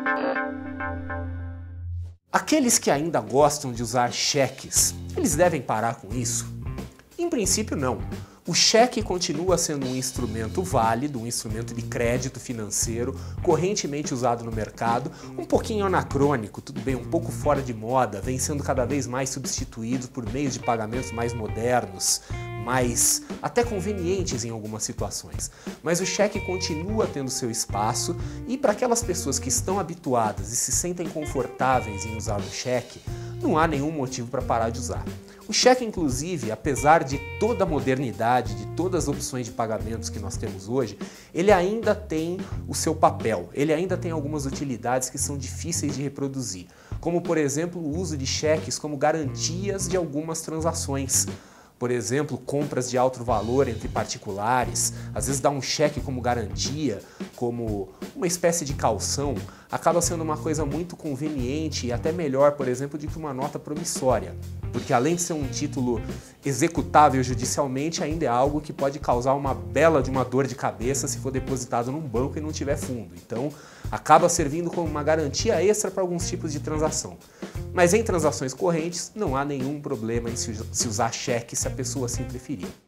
Aqueles que ainda gostam de usar cheques, eles devem parar com isso? Em princípio, não. O cheque continua sendo um instrumento válido, um instrumento de crédito financeiro, correntemente usado no mercado, um pouquinho anacrônico, tudo bem, um pouco fora de moda, vem sendo cada vez mais substituído por meios de pagamentos mais modernos, mais até convenientes em algumas situações. Mas o cheque continua tendo seu espaço e para aquelas pessoas que estão habituadas e se sentem confortáveis em usar o cheque, não há nenhum motivo para parar de usar. O cheque, inclusive, apesar de toda a modernidade, de todas as opções de pagamentos que nós temos hoje, ele ainda tem o seu papel, ele ainda tem algumas utilidades que são difíceis de reproduzir, como, por exemplo, o uso de cheques como garantias de algumas transações. Por exemplo, compras de alto valor entre particulares, às vezes dar um cheque como garantia, como uma espécie de caução, acaba sendo uma coisa muito conveniente e até melhor, por exemplo, do que uma nota promissória. Porque além de ser um título executável judicialmente, ainda é algo que pode causar uma bela de uma dor de cabeça se for depositado num banco e não tiver fundo. Então, acaba servindo como uma garantia extra para alguns tipos de transação. Mas em transações correntes, não há nenhum problema em se usar cheque se a pessoa assim preferir.